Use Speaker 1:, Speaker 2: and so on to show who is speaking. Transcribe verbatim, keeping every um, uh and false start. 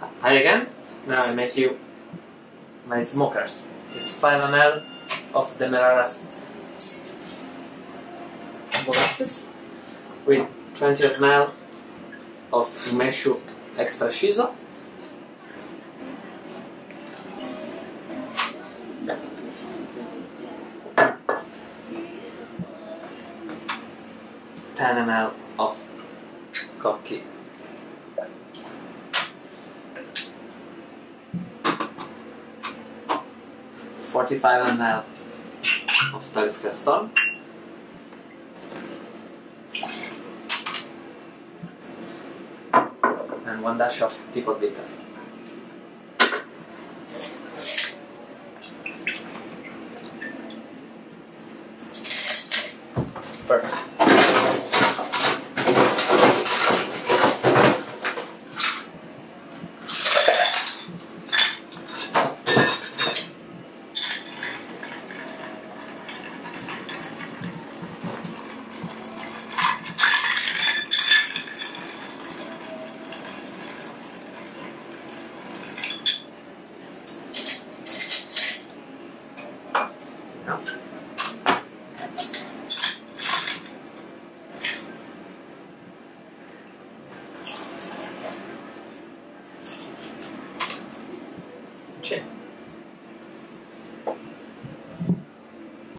Speaker 1: Hi again. Now I make you my smokers. It's five milliliters of Demerara's molasses with twenty milliliters of Umeshu extra shiso, ten milliliters of Koki, forty-five milliliters of Talisker Stone, and one dash of teapot bitter. Perfect. Now, chin.